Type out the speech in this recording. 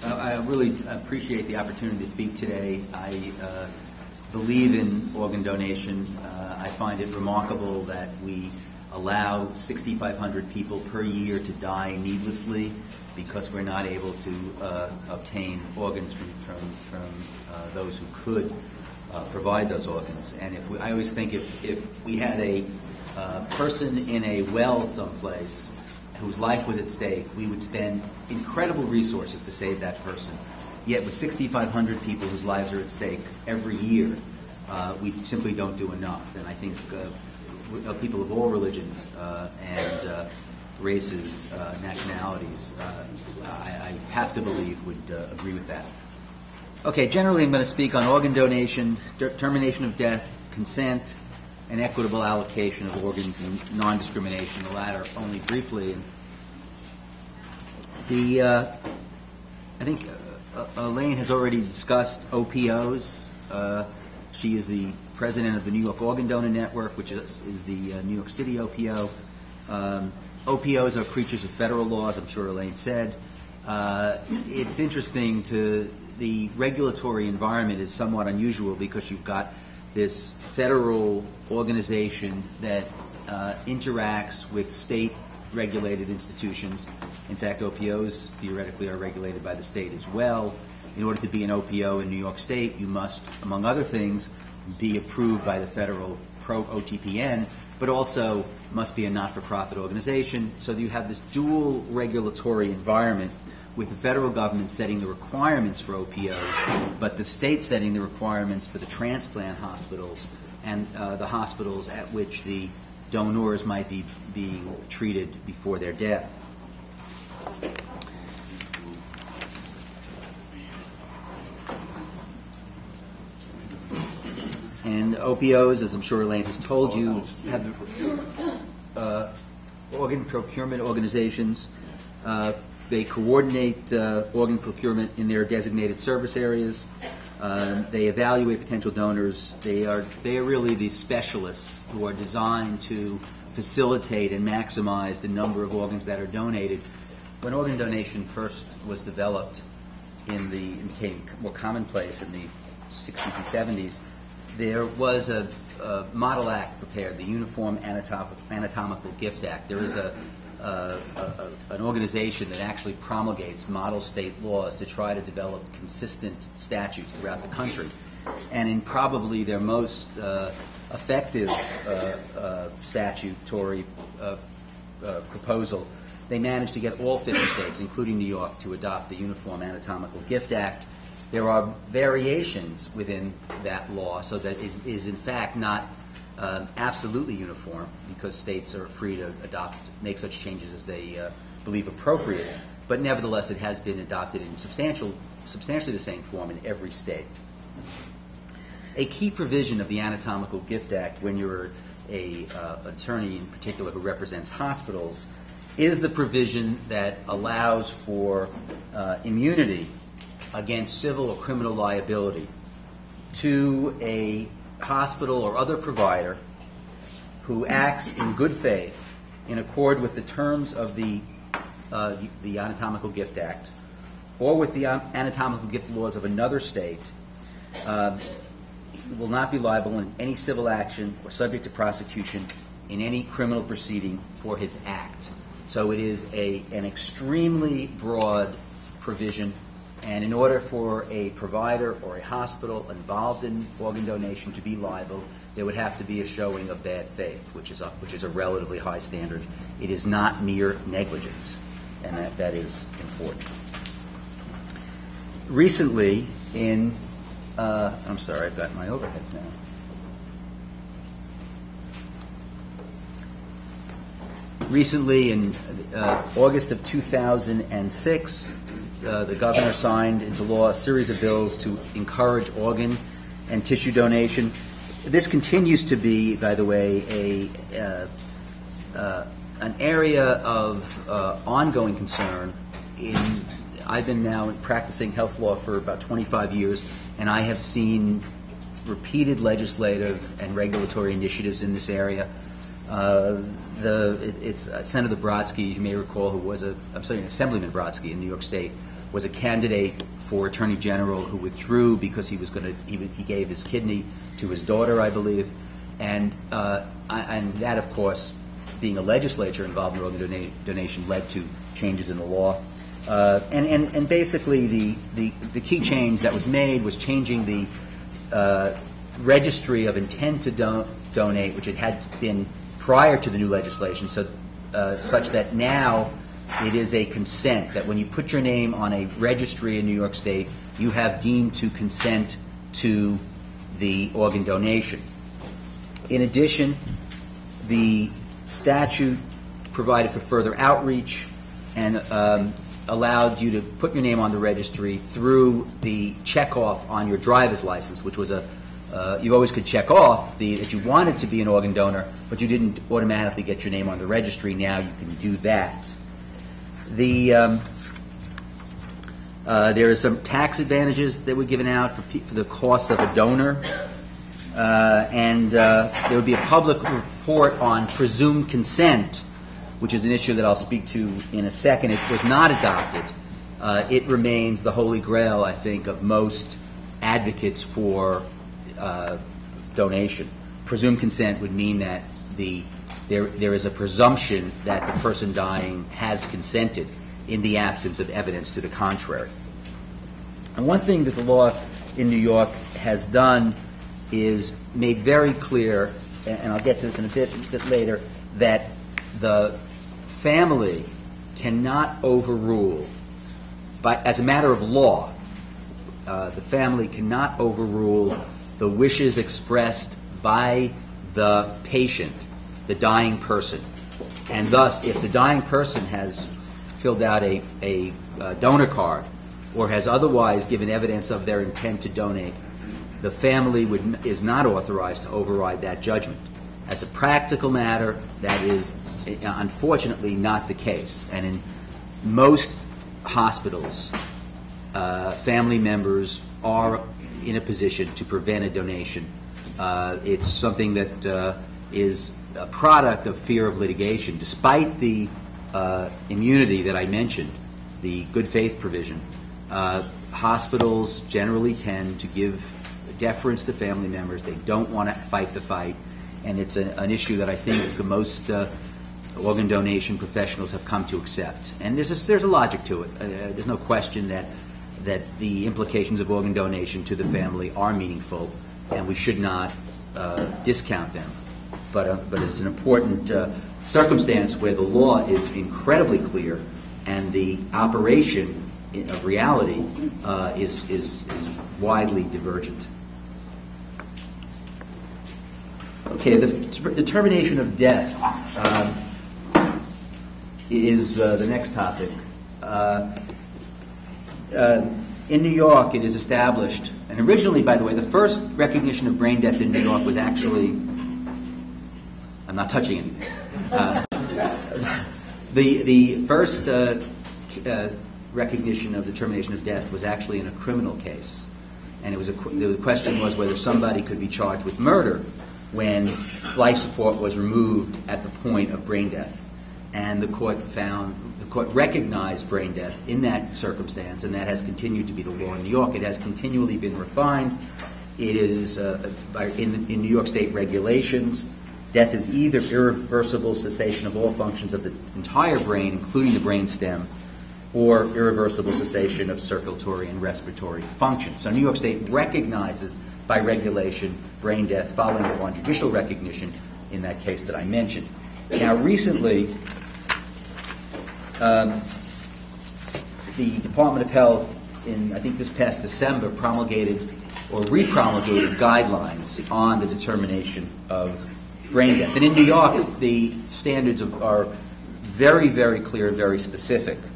I really appreciate the opportunity to speak today. I believe in organ donation. I find it remarkable that we allow 6,500 people per year to die needlessly because we're not able to obtain organs from those who could provide those organs. And I always think if we had a person in a well someplace whose life was at stake, we would spend incredible resources to save that person. Yet with 6,500 people whose lives are at stake every year, we simply don't do enough. And I think people of all religions and races, nationalities, I have to believe would agree with that. Okay, generally I'm going to speak on organ donation, termination of death, consent, and equitable allocation of organs and non-discrimination, the latter only briefly. I think Elaine has already discussed OPOs. She is the president of the New York Organ Donor Network, which is the New York City OPO. OPOs are creatures of federal laws, I'm sure Elaine said. It's interesting the regulatory environment is somewhat unusual because you've got this federal organization that interacts with state-regulated institutions. In fact, OPOs theoretically are regulated by the state as well. In order to be an OPO in New York State, you must, among other things, be approved by the federal OTPN, but also must be a not-for-profit organization. So you have this dual regulatory environment with the federal government setting the requirements for OPOs, but the state setting the requirements for the transplant hospitals and the hospitals at which the donors might be being treated before their death. And OPOs, as I'm sure Elaine has told you, have organ procurement organizations. They coordinate organ procurement in their designated service areas. They evaluate potential donors. They are really the specialists who are designed to facilitate and maximize the number of organs that are donated. When organ donation first was developed and became more commonplace in the 60s and 70s, there was a model act prepared, the Uniform Anatomical Gift Act. There is an organization that actually promulgates model state laws to try to develop consistent statutes throughout the country. And in probably their most effective statutory proposal, they managed to get all 50 states, including New York, to adopt the Uniform Anatomical Gift Act. There are variations within that law so that it is in fact not absolutely uniform, because states are free to make such changes as they believe appropriate. But nevertheless, it has been adopted in substantially the same form in every state. A key provision of the Anatomical Gift Act, when you're an attorney in particular who represents hospitals, is the provision that allows for immunity against civil or criminal liability to a hospital or other provider who acts in good faith in accord with the terms of the Anatomical Gift Act or with the anatomical gift laws of another state, will not be liable in any civil action or subject to prosecution in any criminal proceeding for his act. So it is an extremely broad provision. And in order for a provider or a hospital involved in organ donation to be liable, there would have to be a showing of bad faith, which is a relatively high standard. It is not mere negligence, and that is important. Recently, I'm sorry, I've got my overhead now. Recently, in August of 2006, the governor signed into law a series of bills to encourage organ and tissue donation. This continues to be, by the way, an area of ongoing concern. I've been now practicing health law for about 25 years, and I have seen repeated legislative and regulatory initiatives in this area. It's Senator Brodsky, you may recall, Assemblyman Brodsky in New York State, was a candidate for Attorney General who withdrew because he was going to he gave his kidney to his daughter, I believe, and that, of course, being a legislature involved in organ donation, led to changes in the law. And basically the key change that was made was changing the registry of intent to donate, which it had been prior to the new legislation, so such that now it is a consent, that when you put your name on a registry in New York State, you have deemed to consent to the organ donation. In addition, the statute provided for further outreach and allowed you to put your name on the registry through the checkoff on your driver's license, which was you always could check off that you wanted to be an organ donor, but you didn't automatically get your name on the registry. Now you can do that. There are some tax advantages that were given out for the costs of a donor, and there would be a public report on presumed consent, which is an issue that I'll speak to in a second. It was not adopted. It remains the holy grail, I think, of most advocates for donation. Presumed consent would mean that there is a presumption that the person dying has consented in the absence of evidence to the contrary. And one thing that the law in New York has done is made very clear, and I'll get to this in a bit later, that the family cannot overrule, as a matter of law, the family cannot overrule the wishes expressed by the patient, the dying person. And thus, if the dying person has filled out a donor card or has otherwise given evidence of their intent to donate, the family is not authorized to override that judgment. As a practical matter, that is unfortunately not the case. And in most hospitals, family members are in a position to prevent a donation. It's something that is a product of fear of litigation. Despite the immunity that I mentioned, the good faith provision, hospitals generally tend to give deference to family members. They don't want to fight the fight, and it's an issue that I think most organ donation professionals have come to accept. And there's a logic to it. There's no question that the implications of organ donation to the family are meaningful, and we should not discount them. But it's an important circumstance where the law is incredibly clear, and the operation of reality is widely divergent. Okay, the determination of death is the next topic. In New York, it is established, and originally, by the way, the first recognition of brain death in New York was actually, I'm not touching anything. The first recognition of determination of death was actually in a criminal case, and the question was whether somebody could be charged with murder when life support was removed at the point of brain death. And the court recognized brain death in that circumstance, and that has continued to be the law in New York. It has continually been refined. It is, in New York State regulations, death is either irreversible cessation of all functions of the entire brain, including the brain stem, or irreversible cessation of circulatory and respiratory functions. So New York State recognizes by regulation brain death following upon judicial recognition in that case that I mentioned. Now, recently, the Department of Health, I think this past December, promulgated or repromulgated guidelines on the determination of brain death. And in New York, the standards are very, very clear and very specific.